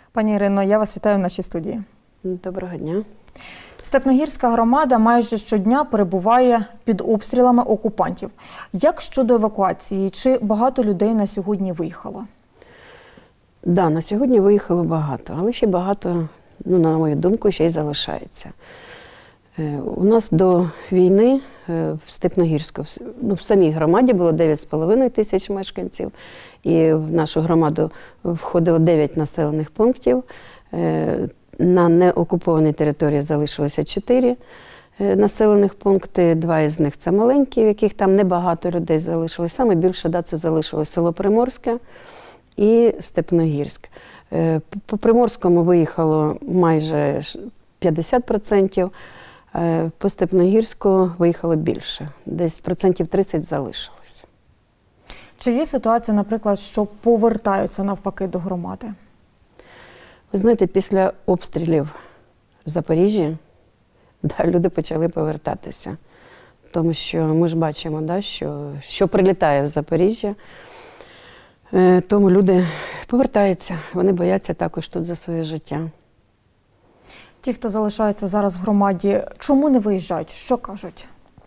Пані Ірино, я вас вітаю в нашій студії. Доброго дня. Степногірська громада майже щодня перебуває під обстрілами окупантів. Як щодо евакуації? Чи багато людей на сьогодні виїхало? Да, на сьогодні виїхало багато, але ще багато, на мою думку, ще й залишається. У нас до війни в Степногірську, в самій громаді було 9,5 тисяч мешканців, і в нашу громаду входило 9 населених пунктів. На неокупованій території залишилося 4 населених пункти, 2 із них це маленькі, в яких там небагато людей залишилось. Саме більше це залишилось село Приморське і Степногірськ. По Приморському виїхало майже 50%, по Степногірську виїхало більше, десь 30% залишилось. Чи є ситуація, наприклад, що повертаються навпаки до громади? Ви знаєте, після обстрілів в Запоріжжі люди почали повертатися. Тому що ми ж бачимо, що прилітає в Запоріжжя. Тому люди повертаються, вони бояться також тут за своє життя. Ті, хто залишається зараз в громаді, чому не виїжджають? Що кажуть?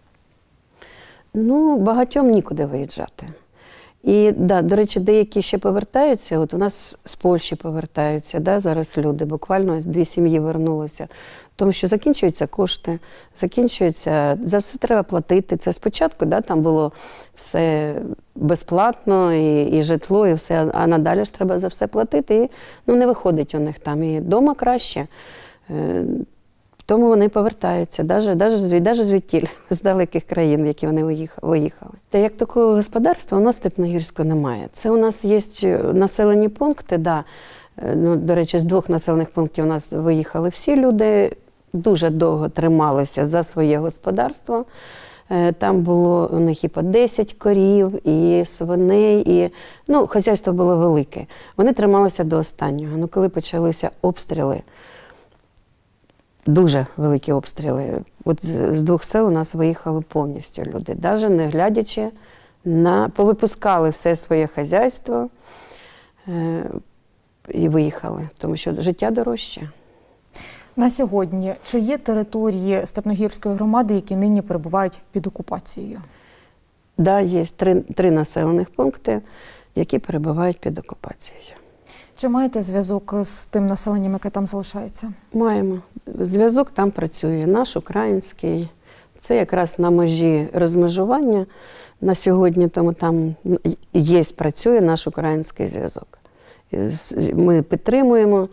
Багатьом нікуди виїжджати. І, до речі, деякі ще повертаються. От у нас з Польщі повертаються, зараз люди, буквально 2 сім'ї вернулися. Тому що закінчуються кошти, за все треба платити. Це спочатку, там було все безплатно, і житло, і все, а надалі ж треба за все платити. І не виходить у них там. І вдома краще. Тому вони повертаються, навіть звідтіль, з далеких країн, в які вони виїхали. Та як такого господарства у нас Степногірського немає. Це у нас є населені пункти, до речі, з 2 населених пунктів у нас виїхали всі люди, дуже довго трималися за своє господарство. Там було у них і по 10 корів, і свиней, і хазяйство було велике. Вони трималися до останнього. Коли почалися обстріли, дуже великі обстріли. От з 2 сел у нас виїхали повністю люди. Навіть не глядячи повипускали все своє хазяйство і виїхали. Тому що життя дорожче. На сьогодні чи є території Степногірської громади, які нині перебувають під окупацією? Так, є 3 населених пункти, які перебувають під окупацією. Чи маєте зв'язок з тим населенням, яке там залишається? Маємо. Зв'язок там працює, наш український. Це якраз на межі розмежування на сьогодні, тому там працює наш український зв'язок. Ми підтримуємо.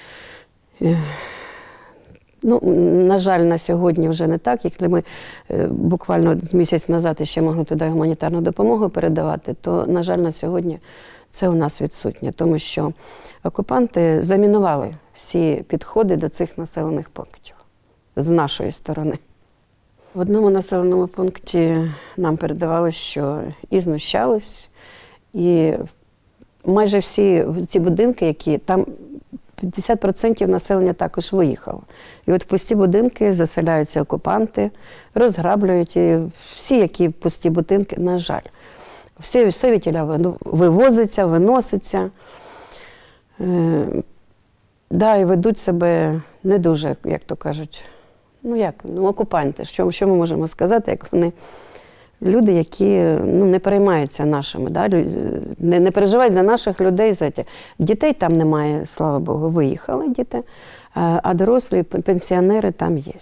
На жаль, на сьогодні вже не так. Якщо ми буквально з місяць назад ще могли туди гуманітарну допомогу передавати, то, на жаль, на сьогодні це у нас відсутнє, тому що окупанти замінували всі підходи до цих населених пунктів з нашої сторони. В одному населеному пункті нам передавали, що і знущались, і майже всі ці будинки, які там 50% населення також виїхало. І от в пусті будинки заселяються окупанти, розграблюють, і всі, які пусті будинки, на жаль. Все відтіля вивозиться, виноситься. І ведуть себе не дуже, як то кажуть, окупанти. Що ми можемо сказати, як вони люди, які не переймаються нашими, не переживають за наших людей. Дітей там немає, слава Богу, виїхали діти, а дорослі, пенсіонери там є.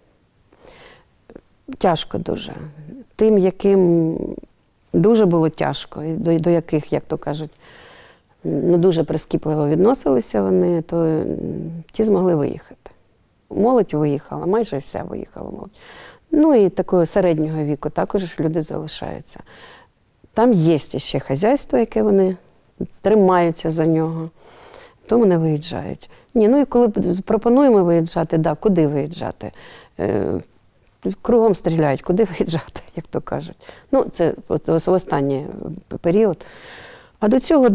Тяжко дуже. Тим, яким дуже було тяжко, і до яких, як то кажуть, дуже прискіпливо відносилися вони, то ті змогли виїхати. Молодь виїхала, майже вся виїхала молодь. І такого середнього віку також люди залишаються. Там є ще хазяйство, яке вони тримаються за нього, тому не виїжджають. І коли пропонуємо виїжджати, куди виїжджати? Кругом стріляють, куди виїжджати, як то кажуть. Це в останній період. А до цього,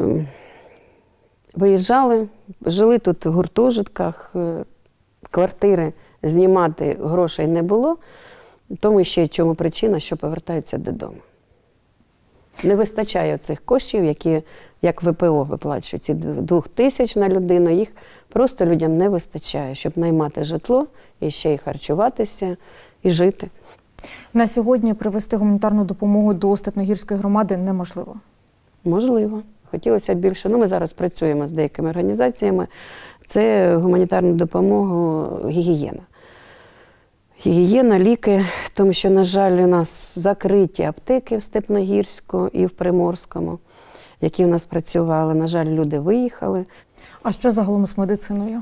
виїжджали, жили тут в гуртожитках, квартири знімати грошей не було, тому ще й чому причина, що повертаються додому. Не вистачає цих коштів, які, як ВПО виплачують, ці 2000 на людину, їх просто людям не вистачає, щоб наймати житло і ще й харчуватися, і жити. На сьогодні привезти гуманітарну допомогу до Степногірської громади неможливо? Можливо. Хотілося б більше. Ми зараз працюємо з деякими організаціями. Це гуманітарну допомогу, гігієна. Гігієна, ліки, тому що, на жаль, у нас закриті аптеки в Степногірську і в Приморському, які в нас працювали. На жаль, люди виїхали. А що загалом з медициною?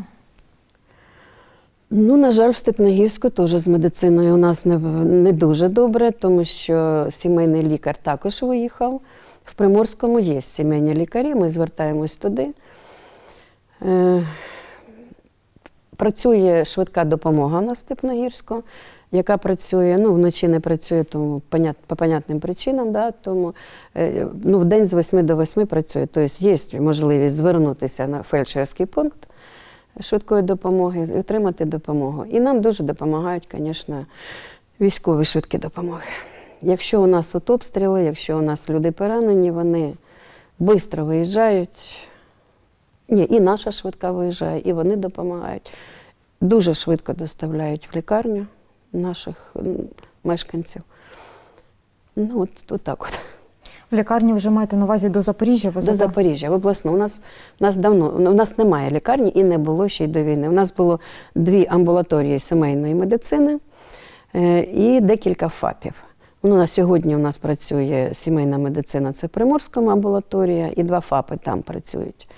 Ну, на жаль, в Степногірську теж з медициною у нас не дуже добре, тому що сімейний лікар також виїхав. В Приморському є сімейні лікарі, ми звертаємось туди. Працює швидка допомога на Степногірську, яка працює, ну, вночі не працює, тому по понятним причинам, да, тому в день з 8 до 8 працює. Тобто є можливість звернутися на фельдшерський пункт швидкої допомоги і отримати допомогу. І нам дуже допомагають, звісно, військові швидкі допомоги. Якщо у нас тут обстріли, якщо у нас люди поранені, вони швидко виїжджають. Ні, і наша швидка виїжджає, і вони допомагають. Дуже швидко доставляють в лікарню наших мешканців. Ну, от так от. В лікарні вже маєте на увазі до Запоріжжя? До Запоріжжя, в обласну. У нас немає лікарні і не було ще й до війни. У нас було 2 амбулаторії сімейної медицини і декілька ФАПів. На сьогодні у нас працює сімейна медицина, це Приморська амбулаторія, і 2 ФАПи там працюють.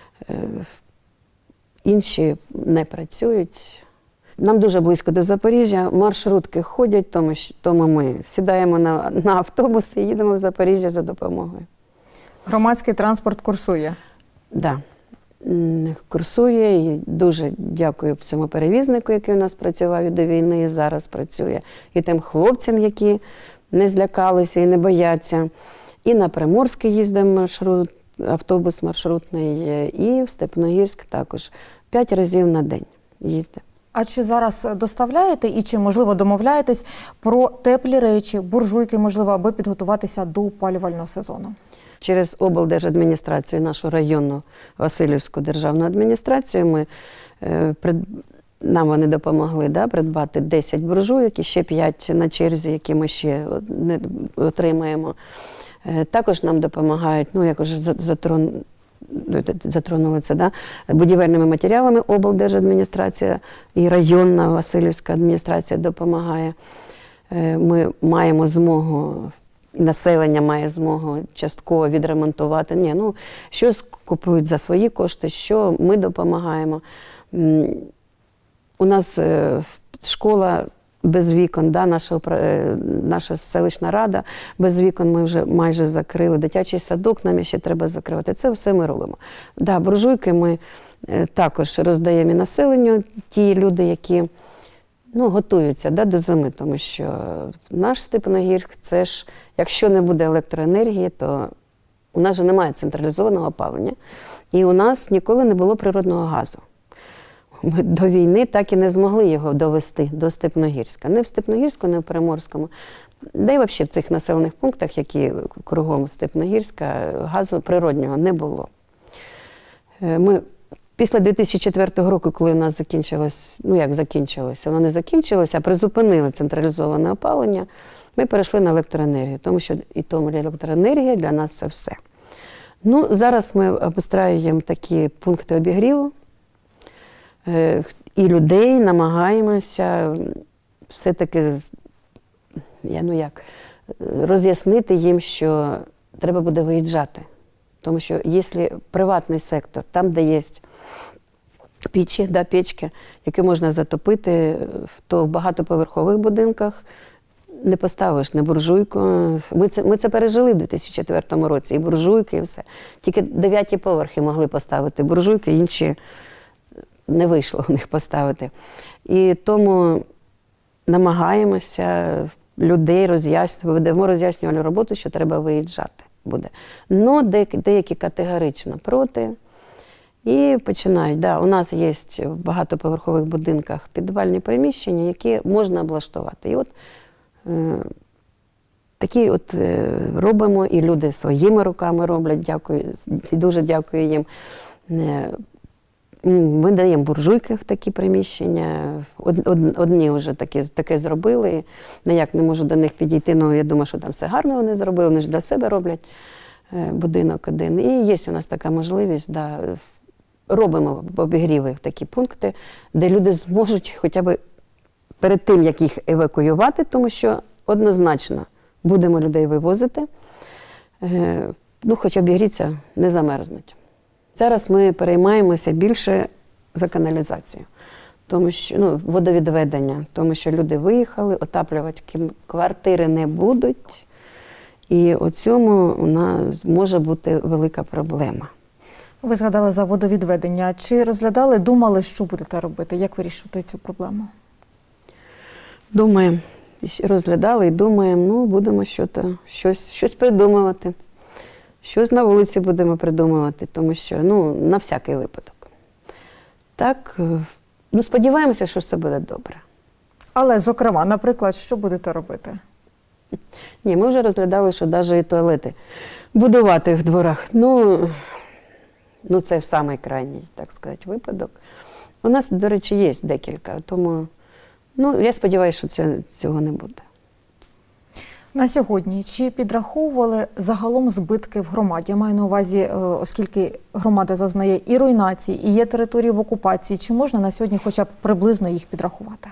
Інші не працюють. Нам дуже близько до Запоріжжя, маршрутки ходять, тому ми сідаємо на автобус і їдемо в Запоріжжя за допомогою. Громадський транспорт курсує? Так, курсує. І дуже дякую цьому перевізнику, який у нас працював і до війни, і зараз працює. І тим хлопцям, які не злякалися і не бояться. І на Приморський їздимо маршрут, автобус маршрутний, і в Степногірськ також. 5 разів на день їздимо. А чи зараз доставляєте і чи, можливо, домовляєтесь про теплі речі, буржуйки, можливо, аби підготуватися до опалювального сезону? Через облдержадміністрацію, нашу районну Василівську державну адміністрацію, нам вони допомогли придбати 10 буржуйок і ще 5 на черзі, які ми ще не отримаємо. Також нам допомагають, як вже затронули це, будівельними матеріалами облдержадміністрація і районна Василівська адміністрація допомагає. Ми маємо змогу, і населення має змогу частково відремонтувати. Щось купують за свої кошти, що ми допомагаємо. У нас школа без вікон, наша селищна рада без вікон ми вже майже закрили. Дитячий садок нам ще треба закривати. Це все ми робимо. Буржуйки ми також роздаємо і населенню. Ті люди, які готуються до зими, тому що наш Степногірськ, це ж, якщо не буде електроенергії, то у нас же немає централізованого опалення. І у нас ніколи не було природного газу. Ми до війни так і не змогли його довести до Степногірська. Не в Степногірську, не в Приморському. Да й взагалі в цих населених пунктах, які кругом Степногірська, газу природнього не було. Ми після 2004 року, коли у нас закінчилось, воно не закінчилось, а призупинили централізоване опалення, ми перейшли на електроенергію, тому що електроенергія для нас це все. Зараз ми обустраюємо такі пункти обігріву, і людей намагаємося все-таки роз'яснити їм, що треба буде виїжджати. Тому що якщо приватний сектор, там, де є печки, які можна затопити, то в багатоповерхових будинках не поставиш не буржуйку. Ми це пережили в 2004 році, і буржуйки, і все. Тільки 9 поверхи могли поставити буржуйки, інші не вийшло у них поставити. І тому намагаємося людей роз'яснювати, ведемо роз'яснювальну роботу, що треба виїжджати буде. Но деякі категорично проти. І починають. У нас є в багатоповерхових будинках підвальні приміщення, які можна облаштувати. І от такі от робимо, і люди своїми руками роблять, дякую, дуже дякую їм. Ми даємо буржуйки в такі приміщення. Одні вже таке зробили. Ніяк не можу до них підійти, але я думаю, що там все гарно вони зробили, вони ж для себе роблять будинок один. І є у нас така можливість, да, робимо обігріви в такі пункти, де люди зможуть хоча б перед тим, як їх евакуювати, тому що однозначно будемо людей вивозити, хоча обігріться, не замерзнуть. Зараз ми переймаємося більше за каналізацію, тому що, водовідведення, тому що люди виїхали, отаплювати квартири не будуть, і у цьому у нас може бути велика проблема. Ви згадали за водовідведення. Чи розглядали, думали, що будете робити? Як вирішувати цю проблему? Думаємо. Розглядали і думаємо, будемо щось придумувати. Щось на вулиці будемо придумувати, тому що, на всякий випадок. Так, сподіваємося, що все буде добре. Але, зокрема, наприклад, що будете робити? Ні, ми вже розглядали, що навіть і туалети будувати в дворах. Це в самий крайній, так сказати, випадок. У нас, до речі, є декілька, тому, я сподіваюся, що цього не буде. На сьогодні чи підраховували загалом збитки в громаді? Я маю на увазі, оскільки громада зазнає і руйнації, і є території в окупації, чи можна на сьогодні хоча б приблизно їх підрахувати?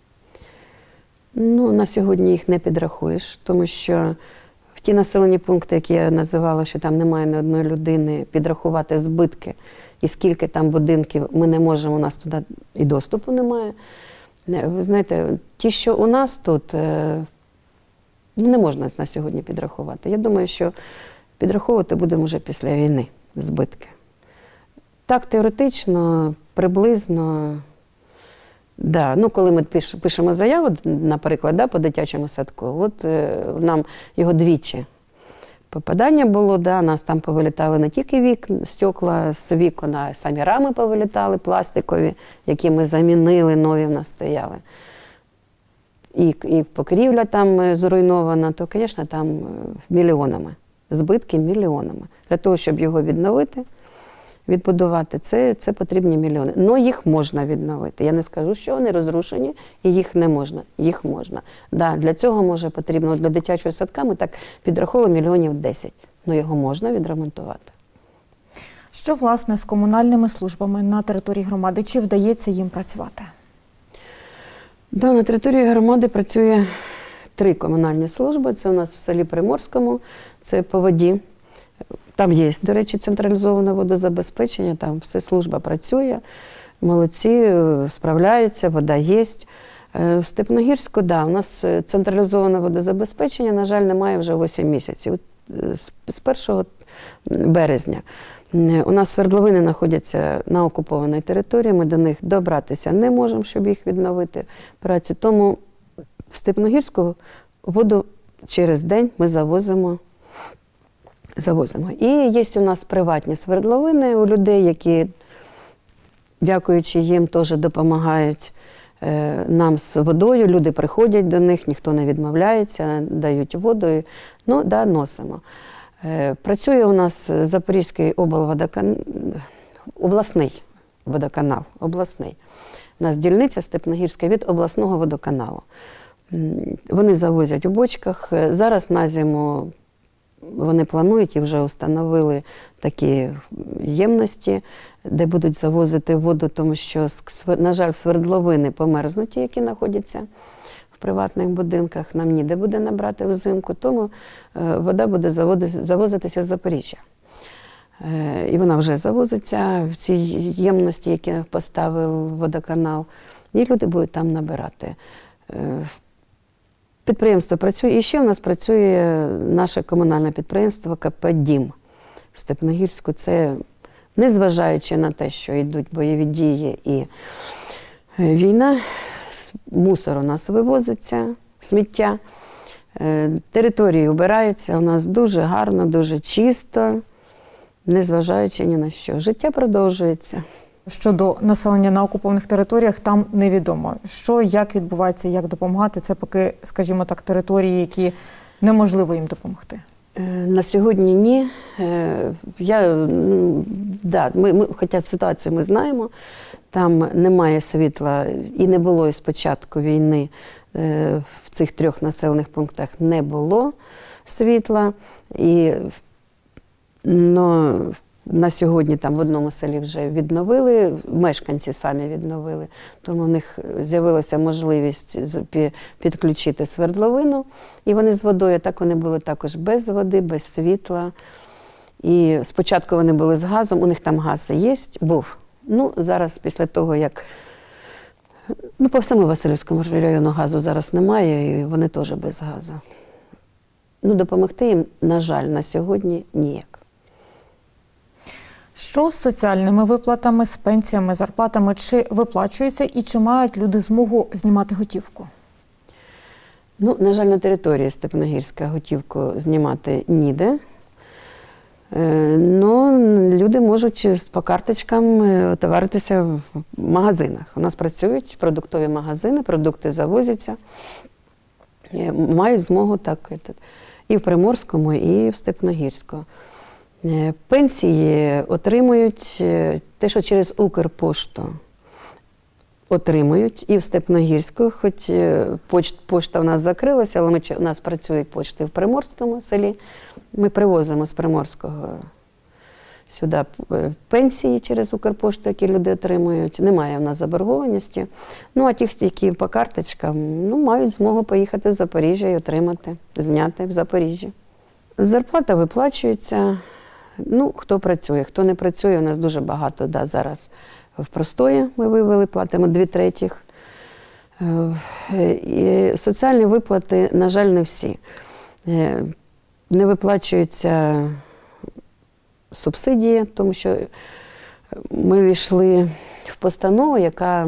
На сьогодні їх не підрахуєш, тому що в ті населені пункти, які я називала, що там немає ні одної людини, підрахувати збитки і скільки там будинків ми не можемо, у нас туди і доступу немає. Ви знаєте, ті, що у нас тут, не можна на сьогодні підрахувати. Я думаю, що підраховувати будемо вже після війни збитки. Так, теоретично, приблизно, да. Коли ми пишемо заяву, наприклад, по дитячому садку, нам його двічі попадання було, нас там повилітали не тільки стекла з вікон, а самі рами повилітали пластикові, які ми замінили, нові в нас стояли. І покрівля там зруйнована, то, звісно, там мільйонами, збитки мільйонами. Для того, щоб його відновити, відбудувати, це потрібні мільйони. Але їх можна відновити. Я не скажу, що вони розрушені, і їх не можна. Їх можна. Да, для цього потрібно, для дитячого садка ми так підраховували 10 мільйонів. Його можна відремонтувати. Що, власне, з комунальними службами на території громади? Чи вдається їм працювати? Да, на території громади працює 3 комунальні служби. Це у нас в селі Приморському, це по воді. Там є, до речі, централізоване водозабезпечення, там все служба працює, молодці, справляються, вода є. В Степногірську, у нас централізоване водозабезпечення, на жаль, немає вже 8 місяців. З 1 березня. У нас свердловини знаходяться на окупованій території, ми до них добратися не можемо, щоб їх відновити працю. Тому в Степногірську воду через день ми завозимо. І є у нас приватні свердловини у людей, які, дякуючи їм, теж допомагають нам з водою. Люди приходять до них, ніхто не відмовляється, дають воду. Носимо. Працює у нас Запорізький обласний водоканал. Обласний. У нас дільниця Степногірська від обласного водоканалу. Вони завозять у бочках. Зараз на зиму вони планують і вже встановили такі ємності, де будуть завозити воду, тому що, на жаль, свердловини померзнуті, які знаходяться в приватних будинках. Нам ніде буде набрати взимку, тому вода буде завозитися з Запоріжжя. І вона вже завозиться в ці ємності, які поставив водоканал, і люди будуть там набирати. Підприємство працює. І ще в нас працює наше комунальне підприємство КП «Дім» в Степногірську. Це, незважаючи на те, що йдуть бойові дії і війна, мусор у нас вивозиться, сміття, території убираються. У нас дуже гарно, дуже чисто, незважаючи ні на що. Життя продовжується. Щодо населення на окупованих територіях, там невідомо. Що, як відбувається, як допомагати, це поки, скажімо так, території, які неможливо їм допомогти? На сьогодні ні. Хоча ситуацію ми знаємо, там немає світла і не було і з початку війни в цих 3 населених пунктах не було світла. На сьогодні там в одному селі вже відновили, мешканці самі відновили, тому в них з'явилася можливість підключити свердловину, і вони з водою, так вони були також без води, без світла. І спочатку вони були з газом, у них там газ був. Зараз після того, як по всьому Василівському району газу зараз немає, і вони теж без газу. Допомогти їм, на жаль, на сьогодні ніяк. Що з соціальними виплатами, з пенсіями, зарплатами? Чи виплачуються і чи мають люди змогу знімати готівку? На жаль, на території Степногірська готівку знімати ніде. Люди можуть по карточкам товаритися в магазинах. У нас працюють продуктові магазини, продукти завозяться. Мають змогу так і в Приморському, і в Степногірську. Пенсії отримують те, що через Укрпошту отримують і в Степногірську, хоч пошта в нас закрилася, але у нас працюють пошти в Приморському селі. Ми привозимо з Приморського сюди пенсії через Укрпошту, які люди отримують. Немає в нас заборгованості. А ті, які по карточкам, мають змогу поїхати в Запоріжжя і отримати, зняти в Запоріжжі. Зарплата виплачується. Хто працює, хто не працює, у нас дуже багато зараз в простої ми вивели, платимо 2/3. І соціальні виплати, на жаль, не всі. Не виплачуються субсидії, тому що ми війшли в постанову, яка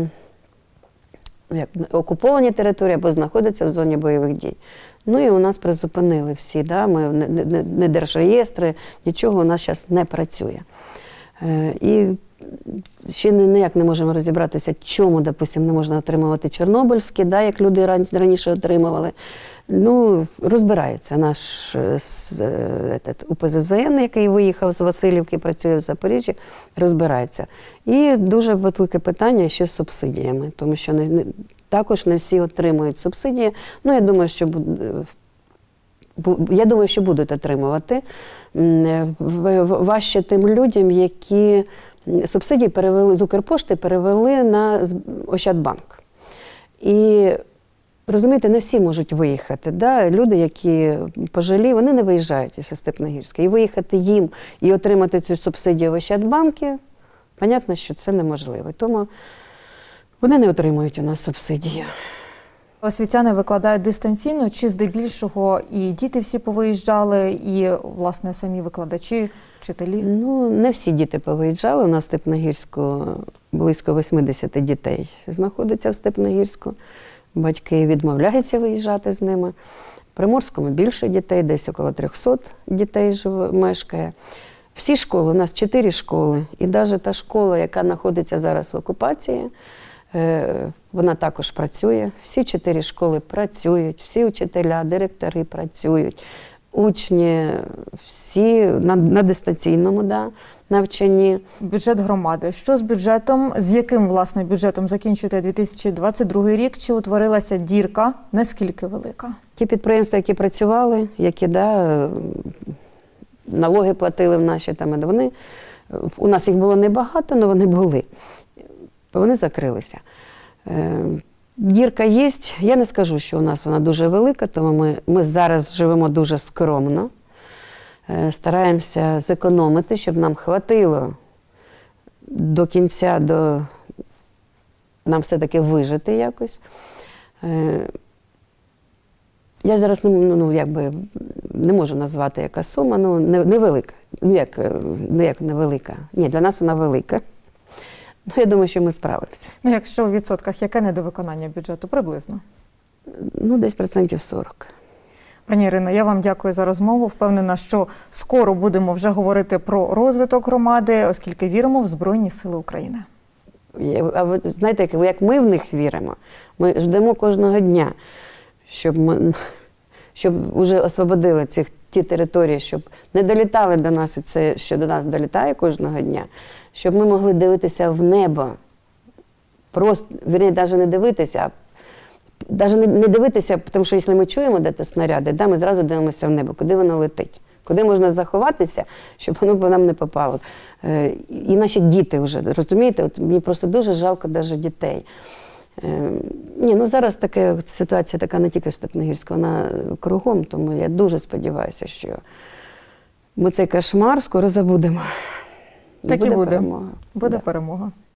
окуповані території або знаходиться в зоні бойових дій. І у нас призупинили всі, ми не держреєстри, нічого у нас зараз не працює. І ще ніяк не можемо розібратися, чому, допустимо, не можна отримувати чорнобильські, як люди раніше отримували. Розбирається наш УПЗЗН, який виїхав з Василівки, працює в Запоріжжі, розбирається. І дуже велике питання ще з субсидіями, тому що також не всі отримують субсидії. Я думаю, що будуть отримувати. Важче тим людям, які субсидії перевели з Укрпошти, перевели на Ощадбанк. І розумієте, не всі можуть виїхати. Люди, які пожилі, вони не виїжджають із Степногірська. І виїхати їм і отримати цю субсидію в Ощадбанку, понятно, що це неможливо. Тому вони не отримують у нас субсидію. Освітяни викладають дистанційно, чи здебільшого і діти всі повиїжджали, і, власне, самі викладачі, вчителі? Не всі діти повиїжджали. У нас в Степногірську близько 80 дітей знаходиться в Степногірську. Батьки відмовляються виїжджати з ними. В Приморському більше дітей, десь около 300 дітей мешкає. Всі школи, у нас 4 школи. І навіть та школа, яка знаходиться зараз в окупації, вона також працює. Всі 4 школи працюють, всі вчителя, директори працюють, учні, всі на дистанційному навчанні. Бюджет громади. Що з бюджетом? З яким, власне, бюджетом закінчуєте 2022 рік? Чи утворилася дірка? Наскільки велика? Ті підприємства, які працювали, які налоги платили в наші, у нас їх було небагато, але вони були. Вони закрилися. Дірка є. Я не скажу, що у нас вона дуже велика, тому ми зараз живемо дуже скромно. Стараємося зекономити, щоб нам хватило до кінця, нам все-таки вижити якось. Я зараз не можу назвати, яка сума, невелика. Як невелика? Ні, для нас вона велика. Я думаю, що ми справимося. Якщо у відсотках, яке недовиконання бюджету приблизно? Десь 40%. Пані Ірино, я вам дякую за розмову. Впевнена, що скоро будемо вже говорити про розвиток громади, оскільки віримо в Збройні Сили України. А ви знаєте, як ми в них віримо? Ми ждемо кожного дня, щоб вже освободили ті території, щоб не долітали до нас це, що до нас долітає кожного дня, щоб ми могли дивитися в небо. Просто, вірні, навіть не дивитися, навіть не дивитися, тому що якщо ми чуємо де-то снаряди, да, ми зразу дивимося в небо, куди воно летить, куди можна заховатися, щоб воно по нам не попало. І наші діти вже, розумієте, от мені просто дуже жалко навіть дітей. Зараз ситуація така не тільки в Степногірську, вона кругом, тому я дуже сподіваюся, що ми цей кошмар скоро забудемо. Так і буде. Перемога. Буде перемога.